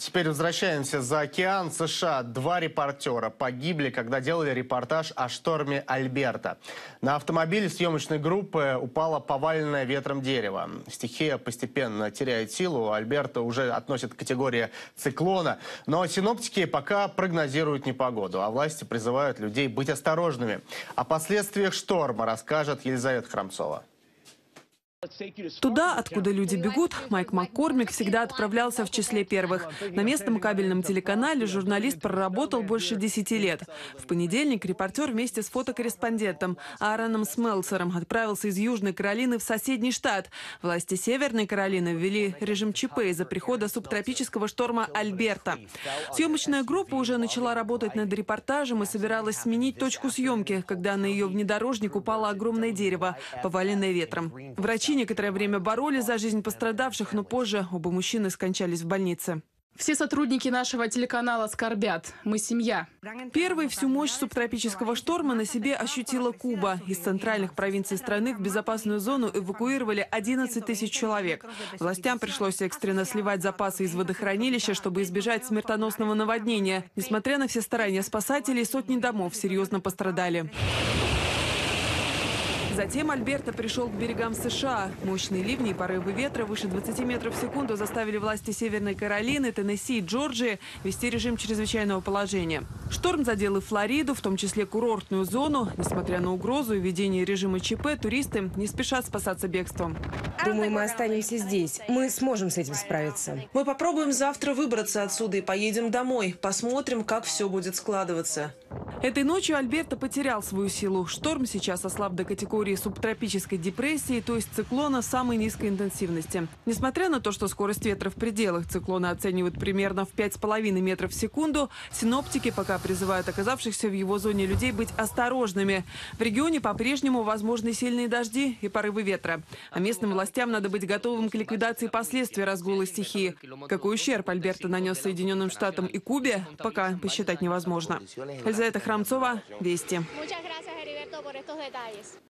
Теперь возвращаемся за океан. США. Два репортера погибли, когда делали репортаж о шторме Альберта. На автомобиль съемочной группы упало поваленное ветром дерево. Стихия постепенно теряет силу. Альберта уже относят к категории циклона. Но синоптики пока прогнозируют непогоду, а власти призывают людей быть осторожными. О последствиях шторма расскажет Елизавета Храмцова. Туда, откуда люди бегут, Майк Маккормик всегда отправлялся в числе первых. На местном кабельном телеканале журналист проработал больше 10 лет. В понедельник репортер вместе с фотокорреспондентом Аароном Смелцером отправился из Южной Каролины в соседний штат. Власти Северной Каролины ввели режим ЧП из-за прихода субтропического шторма Альберта. Съемочная группа уже начала работать над репортажем и собиралась сменить точку съемки, когда на ее внедорожник упало огромное дерево, поваленное ветром. Врачи некоторое время боролись за жизнь пострадавших, но позже оба мужчины скончались в больнице. Все сотрудники нашего телеканала скорбят. Мы семья. Первой всю мощь субтропического шторма на себе ощутила Куба. Из центральных провинций страны в безопасную зону эвакуировали 11 тысяч человек. Властям пришлось экстренно сливать запасы из водохранилища, чтобы избежать смертоносного наводнения. Несмотря на все старания спасателей, сотни домов серьезно пострадали. Затем Альберта пришел к берегам США. Мощные ливни и порывы ветра выше 20 метров в секунду заставили власти Северной Каролины, Теннесси и Джорджии ввести режим чрезвычайного положения. Шторм задел и Флориду, в том числе курортную зону. Несмотря на угрозу и введение режима ЧП, туристы не спешат спасаться бегством. Думаю, мы останемся здесь. Мы сможем с этим справиться. Мы попробуем завтра выбраться отсюда и поедем домой. Посмотрим, как все будет складываться. Этой ночью Альберта потерял свою силу. Шторм сейчас ослаб до категории субтропической депрессии, то есть циклона самой низкой интенсивности. Несмотря на то, что скорость ветра в пределах циклона оценивают примерно в 5,5 метров в секунду, синоптики пока призывают оказавшихся в его зоне людей быть осторожными. В регионе по-прежнему возможны сильные дожди и порывы ветра. А местным властям надо быть готовым к ликвидации последствий разгула стихии. Какой ущерб Альберта нанес Соединенным Штатам и Кубе, пока посчитать невозможно. Елизавета Храмцова, Вести.